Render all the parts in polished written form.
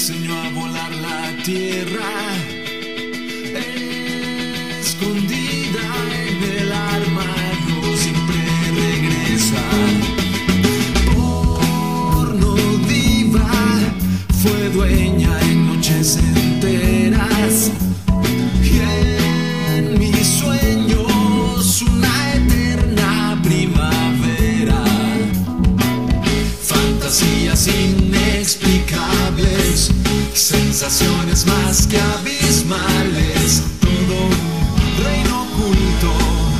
enseñó a volar la tierra, escondida en el armario, siempre regresa. Pornodiva fue dueña en noches enteras, y en mis sueños una eterna primavera. Fantasías inexplicables, sensaciones más que abismales, todo un reino oculto.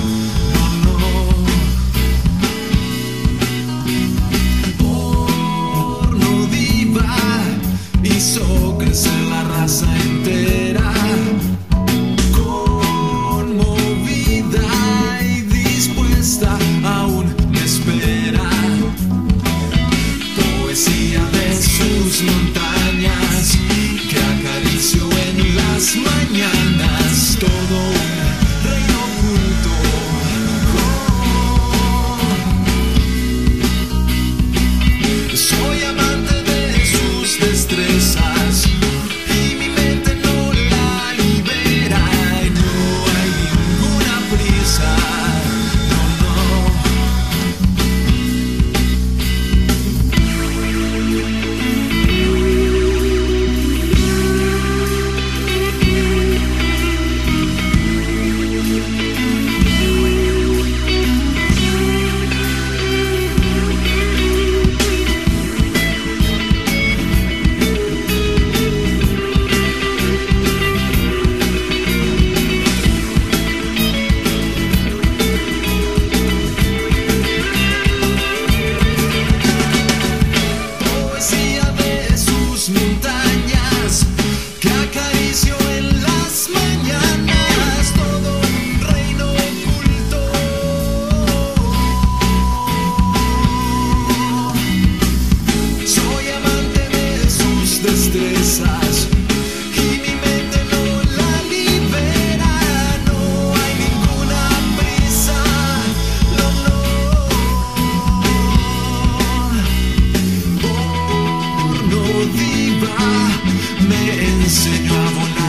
Pornodiva hizo crecer la raza entera, conmovida y dispuesta, aún me espera. Poesía de sus montañas que acarició en las mañanas, todo un reino oculto. Soy amante de sus destrezas y mi mente no la libera, y no hay ninguna prisa, no, poesía de sus montañas que acarició en las mañanas, todo un reino oculto. Soy amante de sus destrezas y mi mente no la libera, no hay ninguna prisa, no, no. Pornodiva me enseñó a volar